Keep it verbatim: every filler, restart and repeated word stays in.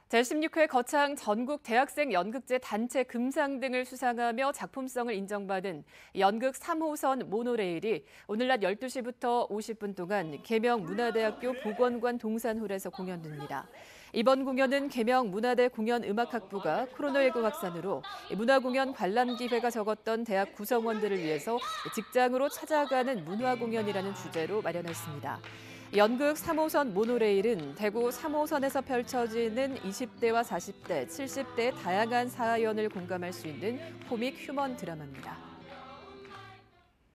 제십육 회 거창 전국 대학생 연극제 단체 금상 등을 수상하며 작품성을 인정받은 연극 삼 호선 모노레일이 오늘 낮 열두 시부터 오십 분 동안 계명문화대학교 보건관 동산홀에서 공연됩니다. 이번 공연은 계명문화대 공연음악학부가 코로나십구 확산으로 문화공연 관람 기회가 적었던 대학 구성원들을 위해서 직장으로 찾아가는 문화공연이라는 주제로 마련했습니다. 연극 삼 호선 모노레일은 대구 삼 호선에서 펼쳐지는 이십 대와 사십 대, 칠십 대의 다양한 사연을 공감할 수 있는 코믹 휴먼 드라마입니다.